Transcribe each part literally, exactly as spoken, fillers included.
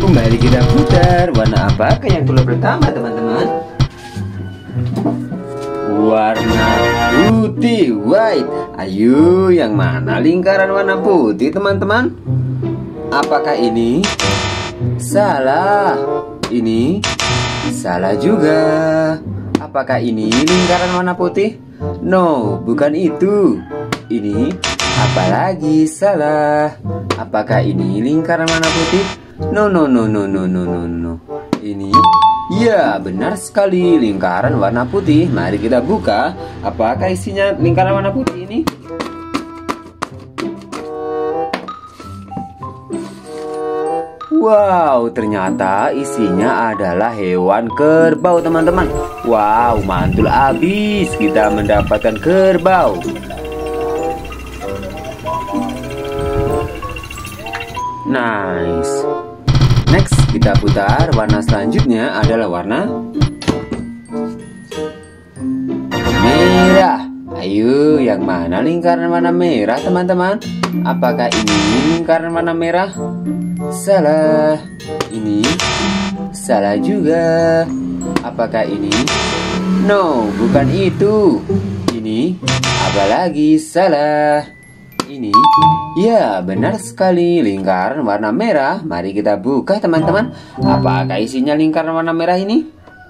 Kembali kita putar. Warna apakah yang keluar pertama teman-teman? Warna putih, white. Ayo, yang mana lingkaran warna putih teman-teman? Apakah ini? Salah. Ini salah juga. Apakah ini lingkaran warna putih? No, bukan itu. Ini apalagi salah. Apakah ini lingkaran warna putih? No, no, no, no, no, no, no, no. Ini, ya, benar sekali, lingkaran warna putih. Mari kita buka. Apakah isinya lingkaran warna putih ini? Wow, ternyata isinya adalah hewan kerbau teman-teman. Wow, mantul abis, kita mendapatkan kerbau. Nice. Next, kita putar. Warna selanjutnya adalah warna merah. Ayo, yang mana lingkaran warna merah teman-teman? Apakah ini lingkaran warna merah? Salah. Ini salah juga. Apakah ini? No, bukan itu. Ini apalagi salah. Ini, ya, benar sekali, lingkaran warna merah. Mari kita buka teman-teman. Apakah isinya lingkaran warna merah ini?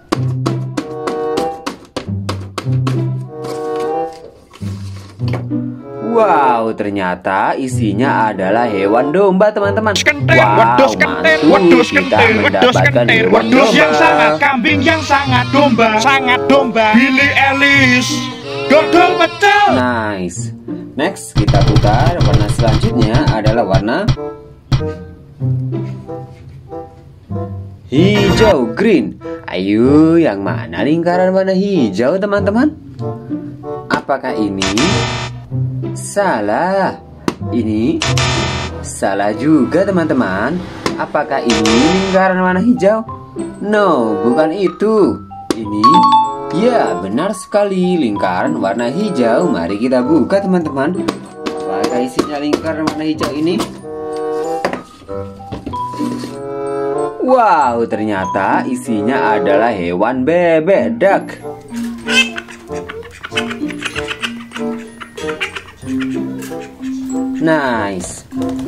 Wow, ternyata isinya adalah hewan domba teman-teman. Wow, mantul, kita mendapatkan hewan domba. Wedus yang sangat, kambing yang sangat, domba sangat domba. Billy Ellis, dodol pecel. Nice. Next, kita putar. Warna selanjutnya adalah warna hijau, green. Ayo, yang mana lingkaran warna hijau teman-teman? Apakah ini? Salah. Ini salah juga teman-teman. Apakah ini lingkaran warna hijau? No, bukan itu. Ini, ya, benar sekali, lingkaran warna hijau. Mari kita buka teman-teman. Apakah isinya lingkaran warna hijau ini? Wow, ternyata isinya adalah hewan bebek, duck. Nice.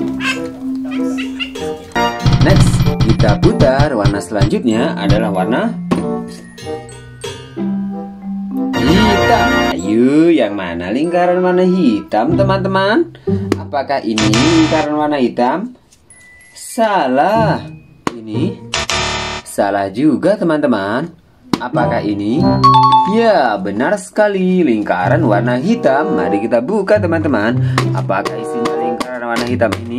Next, kita putar. Warna selanjutnya adalah warna hitam. Ayo, yang mana lingkaran warna hitam teman-teman? Apakah ini lingkaran warna hitam? Salah. Ini salah juga teman-teman. Apakah ini? Ya, benar sekali, lingkaran warna hitam. Mari kita buka teman-teman. Apakah isinya lingkaran warna hitam ini?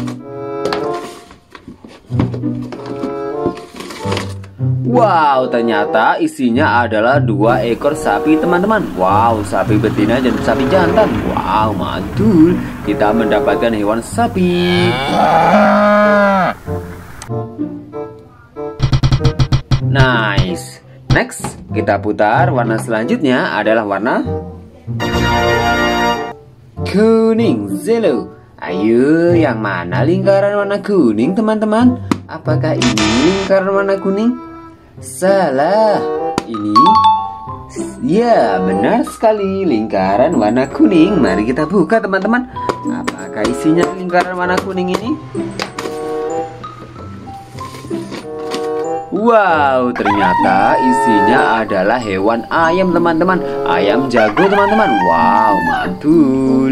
Wow, ternyata isinya adalah dua ekor sapi teman-teman. Wow, sapi betina dan sapi jantan. Wow, mantul, kita mendapatkan hewan sapi. Nice. Next, kita putar. Warna selanjutnya adalah warna kuning, yellow. Ayo, yang mana lingkaran warna kuning teman-teman? Apakah ini lingkaran warna kuning? Salah. Ini, ya, benar sekali, lingkaran warna kuning. Mari kita buka teman-teman. Apakah isinya lingkaran warna kuning ini? Wow, ternyata isinya adalah hewan ayam teman-teman. Ayam jago teman-teman. Wow, mantul.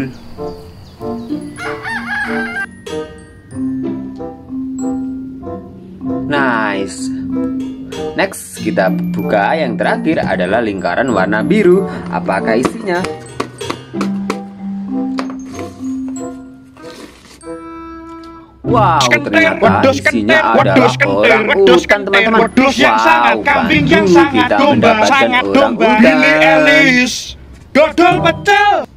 Nice. Next, kita buka. Yang terakhir adalah lingkaran warna biru. Apakah isinya? Wow, ternyata isinya adalah orang utan teman-teman. Wedus yang sangat, kambing yang sangat, domba sangat, domba. Billy Ellis, dodol pecel.